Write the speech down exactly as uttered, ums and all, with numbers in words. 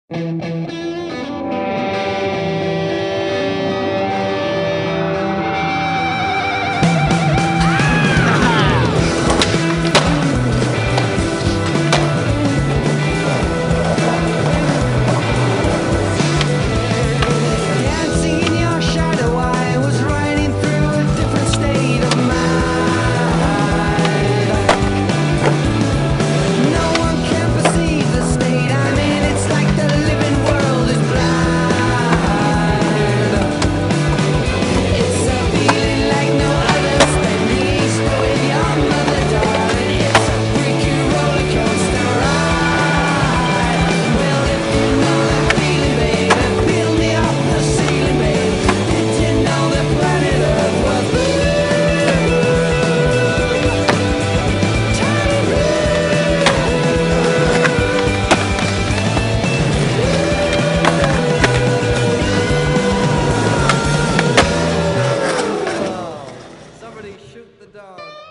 Dancing in your shadow, I was riding through a different state of mind. No one can perceive the state I'm in. It's like the living world is blind. It's a feeling like no other. Spend the Easter with your mother, darling. It's a freaky roller coaster ride. Well, if you know that feeling, baby, peel me off the ceiling, baby. Did you know that planet Earth was blue? Tiny Somebody shoot the dog.